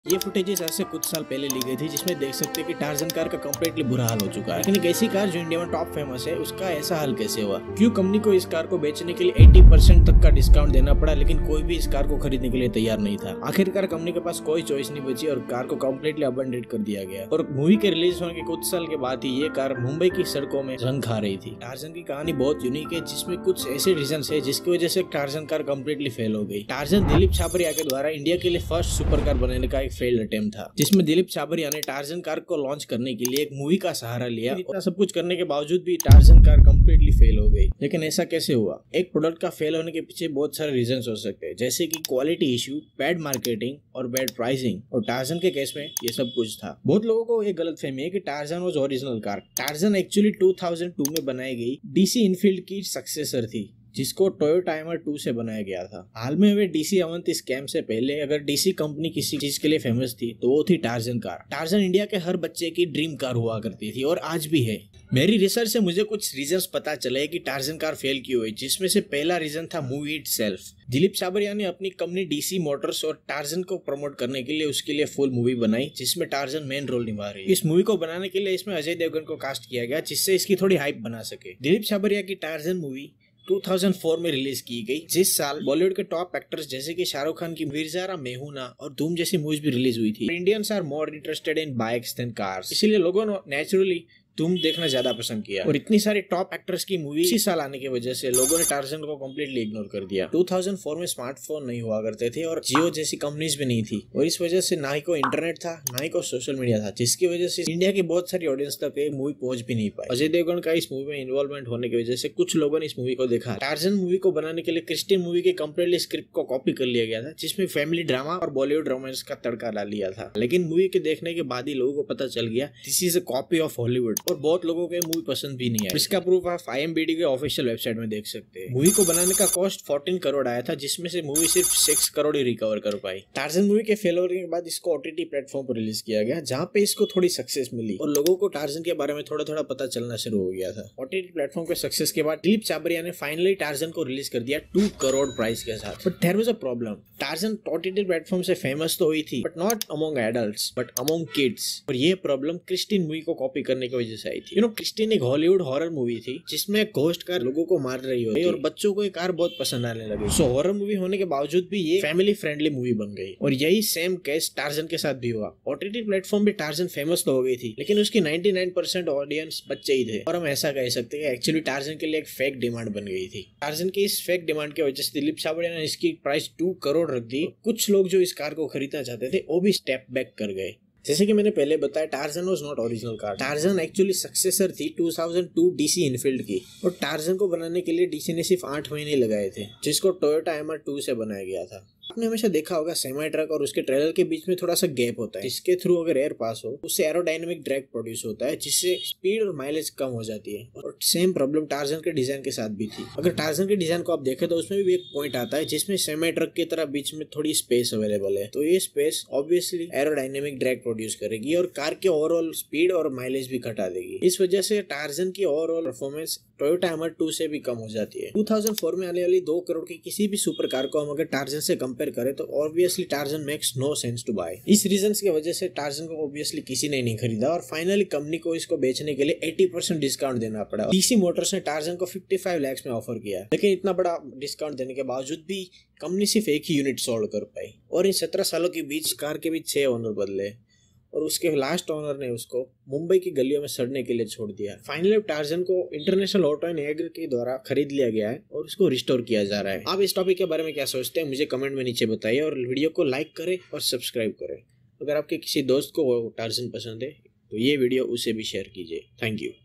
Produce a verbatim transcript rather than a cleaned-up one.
ये फुटेजेस आज से कुछ साल पहले ली गई थी, जिसमें देख सकते हैं कि टार्जन कार का कंप्लीटली बुरा हाल हो चुका है। लेकिन एक ऐसी कार जो इंडिया में टॉप फेमस है, उसका ऐसा हाल कैसे हुआ? क्यों कंपनी को इस कार को बेचने के लिए अस्सी परसेंट तक का डिस्काउंट देना पड़ा, लेकिन कोई भी इस कार को खरीदने के लिए तैयार नहीं था। आखिरकार कंपनी के पास कोई चॉइस नहीं बची और कार को कंप्लीटली अबंडन कर दिया गया। और मूवी के रिलीज होने के कुछ साल के बाद ही ये कार मुंबई की सड़कों में जंग खा रही थी। टार्जन की कहानी बहुत यूनिक है, जिसमें कुछ ऐसे रीजन है जिसकी वजह से टार्जन कार कंप्लीटली फेल हो गई। टार्जन दिलीप छाबरिया के द्वारा इंडिया के लिए फर्स्ट सुपर कार बनाने का एक फेल्ड अटेम्प्ट था, जिसमें दिलीप छाबरिया ने टार्जन कार को लॉन्च करने के लिए एक मूवी का सहारा लिया। इतना सब कुछ करने के बावजूद भी टार्जन कार कंप्लीटली फेल हो गई। लेकिन ऐसा कैसे हुआ? एक प्रोडक्ट का फेल होने के पीछे बहुत सारे रीजंस हो सकते हैं, जैसे कि क्वालिटी इश्यू, बैड मार्केटिंग और बैड प्राइसिंग। और टार्जन के केस में ये सब कुछ था। बहुत लोगों को ये गलतफहमी है कि Tarzan was original car. Tarzan actually दो हज़ार दो में बनाई गई डीसी इनफील्ड की सक्सेसर थी, जिसको टोयोटा एमआर टू से बनाया गया था। हाल में हुए डीसी अवंती स्कैम से पहले अगर डीसी कंपनी किसी चीज के लिए फेमस थी तो वो थी टार्जन कार। टार्जन इंडिया के हर बच्चे की ड्रीम कार हुआ करती थी और आज भी है। मेरी रिसर्च से मुझे कुछ रीजंस पता चले कि टार्जन कार फेल क्यों हुई, जिसमें से पहला रीजन था मूवी इटसेल्फ। दिलीप छाबरिया ने अपनी कंपनी डीसी मोटर्स और टार्जन को प्रमोट करने के लिए उसके लिए फुल मूवी बनाई, जिसमें टार्जन मेन रोल निभा रही है। इस मूवी को बनाने के लिए इसमें अजय देवगन को कास्ट किया गया, जिससे इसकी थोड़ी हाइप बना सके। दिलीप छाबरिया की टार्जन मूवी दो हज़ार चार में रिलीज की गई, जिस साल बॉलीवुड के टॉप एक्टर्स जैसे कि शाहरुख खान की वीर ज़ारा, मेहुना और धूम जैसी मूवीज भी रिलीज हुई थी। Indians are more interested in bikes than cars, इसलिए लोगों ने नेचुरली धूम देखना ज्यादा पसंद किया। और इतनी सारी टॉप एक्टर्स की मूवी इसी साल आने की वजह से लोगों ने टार्जन को कंप्लीटली इग्नोर कर दिया। दो हज़ार चार में स्मार्टफोन नहीं हुआ करते थे और जियो जैसी कंपनीज भी नहीं थी, और इस वजह से ना ही को इंटरनेट था ना ही को सोशल मीडिया था, जिसकी वजह से इंडिया की बहुत सारी ऑडियंस तक ये मूवी पहुंच भी नहीं पाई। अजय देवगन का इस मूवी में इन्वॉल्वमेंट होने की वजह से कुछ लोगों ने इस मूवी को देखा। टार्जन मूवी को बनाने के लिए क्रिस्टियन मूवी के कंप्लीटली स्क्रिप्ट को कॉपी कर लिया गया था, जिसमें फैमिली ड्रामा और बॉलीवुड रोमांस का तड़का डाल लिया था। लेकिन मूवी के देखने के बाद ही लोगों को पता चल गया this is a copy of Hollywood, और बहुत लोगों के मूवी पसंद भी नहीं आया। इसका प्रूफ आप आईएमडीबी के ऑफिशियल वेबसाइट में देख सकते हैं। मूवी को बनाने का कॉस्ट चौदह करोड़ आया था, जिसमें से मूवी सिर्फ छह करोड़ ही रिकवर कर पाई। टार्जन मूवी के फेल होने के बाद इसको ओटीटी प्लेटफॉर्म पर रिलीज किया गया, जहां पे इसको थोड़ी सक्सेस मिली और लोगों को टार्जन के बारे में थोड़ा थोड़ा पता चलना शुरू हो गया था। ओटीटी प्लेटफॉर्म के सक्सेस के बाद दिलीप छाबरिया ने फाइनली टार्जन को रिलीज कर दिया दो करोड़ प्राइस के साथ। But there was a problem. Tarzan OTT platform से फेमस तो हुई थी, but not among adults but among kids. और ये प्रॉब्लम क्रिस्टियन मूवी को कॉपी करने की वजह से आई थी। यू नो क्रिस्टियन एक हॉलीवुड हॉरर मूवी थी, जिसमें घोस्ट कार लोगों को मार रही होती और बच्चों को ये कार बहुत पसंद आने लगी। सो हॉरर मूवी होने के बावजूद भी ये फैमिली फ्रेंडली मूवी बन गई। और यही सेम केस टार्जन के साथ भी हुआ। ओटीटी प्लेटफॉर्म पे टार्जन फेमस तो हो गई थी, लेकिन उसकी निन्यानवे परसेंट ऑडियंस बच्चे ही थे। और हम ऐसा कह सकते हैं कि एक्चुअली टार्जन के लिए एक फेक डिमांड बन गई थी। टार्जन की इस फेक डिमांड की वजह से दिलीप छाबरिया ने इसकी प्राइस दो करोड़ रख दी। कुछ लोग जो इस कार को खरीदना चाहते थे वो भी स्टेप बैक कर गए। जैसे कि मैंने पहले बताया, Tarzan was not original car. Tarzan actually successor थी दो हज़ार दो डीसी इनफील्ड की। और टार्जन को बनाने के लिए डीसी ने सिर्फ आठ महीने लगाए थे, जिसको टोयोटा एमआर टू से बनाया गया था। आपने हमेशा देखा होगा सेमी ट्रक और उसके ट्रेलर के बीच में थोड़ा सा गैप होता है, जिसके थ्रू अगर एयर पास हो उससे एरोडायनेमिक ड्रैग प्रोड्यूस होता है, जिससे स्पीड और माइलेज कम हो जाती है। और सेम प्रॉब्लम टार्जन के डिजाइन के साथ भी थी। अगर टार्जन के डिजाइन को आप देखें तो उसमें भी एक पॉइंट आता है जिसमें सेमी ट्रक की तरह बीच में थोड़ी स्पेस अवेलेबल है, तो ये space obviously aerodynamic drag produce करेगी और कार के ओवरऑल स्पीड और माइलेज भी घटा देगी। इस वजह से टार्जन की overall performance Toyota MR two से भी कम हो जाती है। दो हज़ार चार में आने वाली दो करोड़ की किसी भी सुपर कार को हम अगर टार्जन से कंपेयर करें तो obviously Tarzan makes no sense to buy. इस रीजंस की वजह से टार्जन को ऑब्वियसली किसी ने नहीं खरीदा और फाइनली कंपनी को इसको बेचने के लिए अस्सी परसेंट डिस्काउंट देना पड़ा। डीसी मोटर्स ने टार्जन को पचपन लाख में ऑफर किया, लेकिन इतना बड़ा डिस्काउंट देने के बावजूद भी कंपनी सिर्फ एक ही यूनिट सोल्ड कर पाई। और इन सत्रह सालों के बीच कार के बीच छह ओनर बदले और उसके लास्ट ओनर ने उसको मुंबई की गलियों में सड़ने के लिए छोड़ दिया। फाइनली टार्जन को इंटरनेशनल ऑटो एंड एग्री के द्वारा खरीद लिया गया है और उसको रिस्टोर किया जा रहा है। आप इस टॉपिक के बारे में क्या सोचते हैं मुझे कमेंट में नीचे बताइए और वीडियो को लाइक करें और सब्सक्राइब करें। अगर आपके किसी दोस्त को टार्जन पसंद है तो ये वीडियो उसे भी शेयर कीजिए। Thank you.